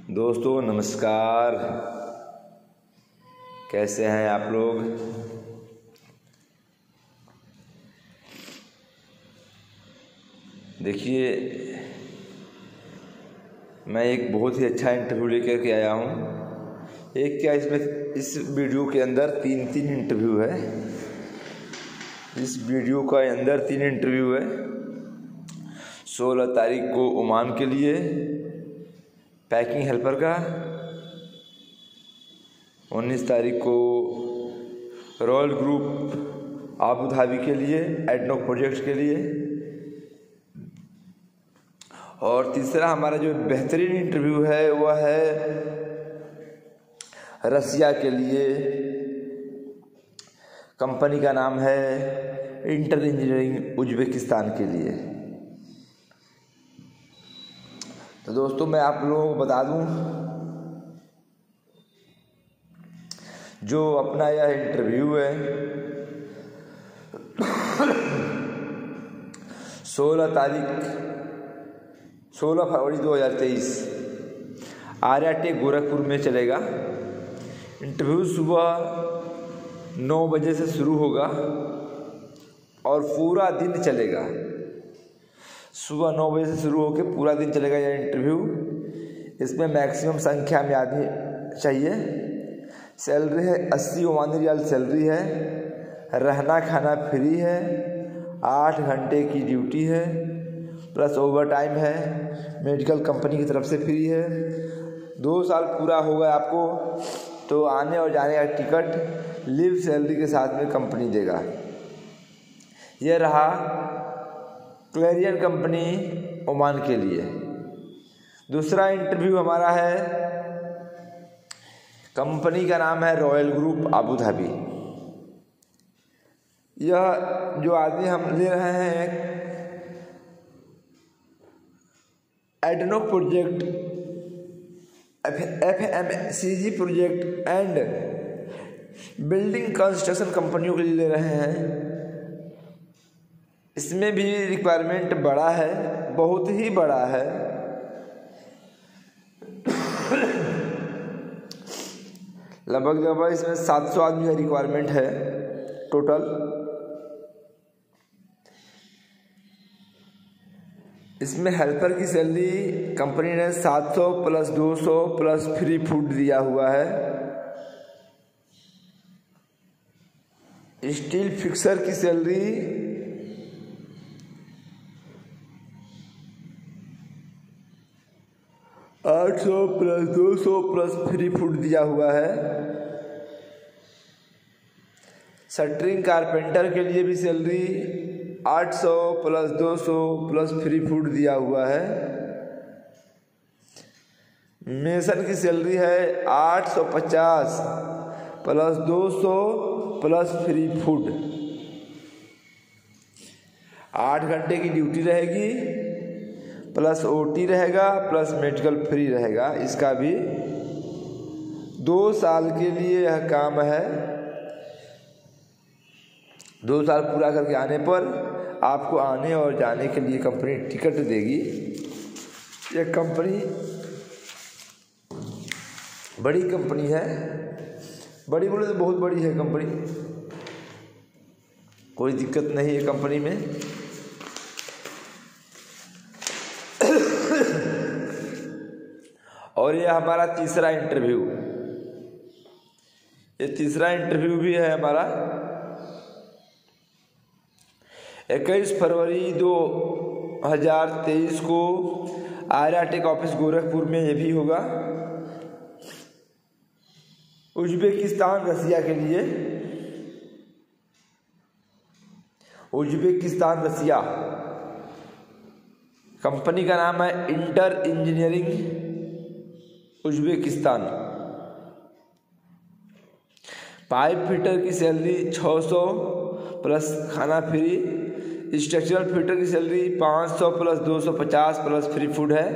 दोस्तों नमस्कार। कैसे हैं आप लोग? देखिए, मैं एक बहुत ही अच्छा इंटरव्यू लेकर के आया हूँ। एक क्या, इसमें इस वीडियो के अंदर तीन इंटरव्यू है। इस वीडियो का अंदर 3 इंटरव्यू है। 16 तारीख को ओमान के लिए पैकिंग हेल्पर का, 19 तारीख को रॉयल ग्रुप आबू धाबी के लिए एडनॉक प्रोजेक्ट के लिए, और तीसरा हमारा जो बेहतरीन इंटरव्यू है वह है रसिया के लिए। कंपनी का नाम है इंटर इंजीनियरिंग उज्बेकिस्तान के लिए। तो दोस्तों मैं आप लोगों को बता दूं, जो अपना यह इंटरव्यू है 16 फरवरी 2023 आर्याटेक गोरखपुर में चलेगा। इंटरव्यू सुबह 9 बजे से शुरू होगा और पूरा दिन चलेगा। सुबह 9 बजे से शुरू होकर पूरा दिन चलेगा यह इंटरव्यू। इसमें मैक्सिमम संख्या में आदमी चाहिए। सैलरी है 80 ओमानी रियाल सैलरी है। रहना खाना फ्री है। 8 घंटे की ड्यूटी है, प्लस ओवर टाइम है। मेडिकल कंपनी की तरफ से फ्री है। 2 साल पूरा होगा आपको तो आने और जाने का टिकट लीव सैलरी के साथ में कंपनी देगा। यह रहा क्लेरियन कंपनी ओमान के लिए। दूसरा इंटरव्यू हमारा है, कंपनी का नाम है रॉयल ग्रुप आबू धाबी। यह जो आदमी हम ले रहे हैं ADNOC project, FMCG project and building construction कंपनियों के लिए ले रहे हैं। इसमें भी रिक्वायरमेंट बड़ा है, बहुत ही बड़ा है। लगभग इसमें 700 आदमी का रिक्वायरमेंट है टोटल। इसमें हेल्पर की सैलरी कंपनी ने 700 प्लस 200 प्लस फ्री फूड दिया हुआ है। स्टील फिक्सर की salary 800 plus 200 plus free food दिया हुआ है। शटरिंग कारपेंटर के लिए भी salary 800 plus 200 plus free food दिया हुआ है। मेसन की सैलरी है 850 प्लस 200 प्लस फ्री फूड। 8 घंटे की ड्यूटी रहेगी, प्लस OT रहेगा, प्लस मेडिकल फ्री रहेगा। इसका भी 2 साल के लिए यह काम है। 2 साल पूरा करके आने पर आपको आने और जाने के लिए कंपनी टिकट देगी। यह कंपनी बड़ी कंपनी है। बड़ी बोले तो बहुत बड़ी है कंपनी, कोई दिक्कत नहीं है कंपनी में। और यह हमारा तीसरा इंटरव्यू, ये तीसरा इंटरव्यू भी है हमारा 21 फरवरी 2023 को आर्याटेक ऑफिस गोरखपुर में ये भी होगा। उज्बेकिस्तान रसिया के लिए। उज्बेकिस्तान रसिया कंपनी का नाम है inter engineering Uzbekistan. Pipe fitter की सैलरी 600 प्लस खाना फ्री। स्ट्रक्चरल फिटर की salary 500 plus 250 plus free food है।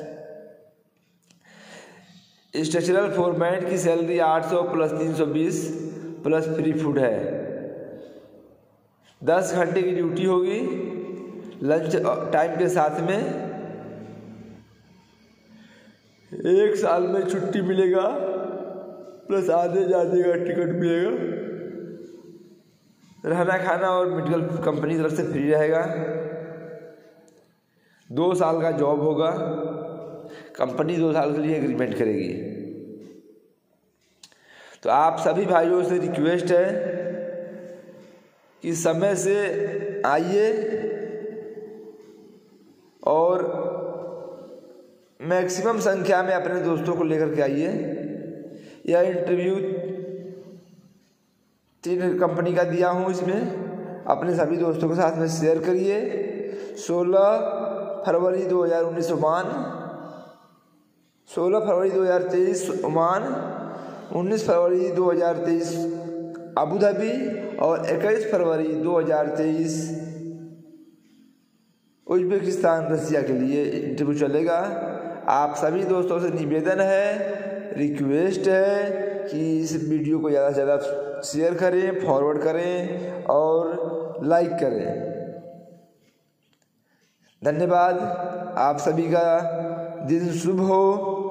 स्ट्रक्चरल फोरमैन की salary 800 plus 320 plus free food है। 10 घंटे की ड्यूटी होगी लंच टाइम के साथ में। 1 साल में छुट्टी मिलेगा प्लस आने जाने का टिकट मिलेगा। रहना खाना और मेडिकल कंपनी तरफ से फ्री रहेगा। 2 साल का जॉब होगा। कंपनी 2 साल के लिए एग्रीमेंट करेगी। तो आप सभी भाइयों से रिक्वेस्ट है कि समय से आइए और मैक्सिमम संख्या में अपने दोस्तों को लेकर के आइए। यह इंटरव्यू 3 कंपनी का दिया हूँ, इसमें अपने सभी दोस्तों के साथ में शेयर करिए। 16 फरवरी 2019 ओमान, 16 फरवरी 2023 ओमान, 19 फरवरी 2023 अबू धाबी और 21 फरवरी 2023 उज्बेकिस्तान रसिया के लिए इंटरव्यू चलेगा। आप सभी दोस्तों से निवेदन है, रिक्वेस्ट है कि इस वीडियो को ज़्यादा से ज़्यादा शेयर करें, फॉरवर्ड करें और लाइक करें। धन्यवाद। आप सभी का दिन शुभ हो।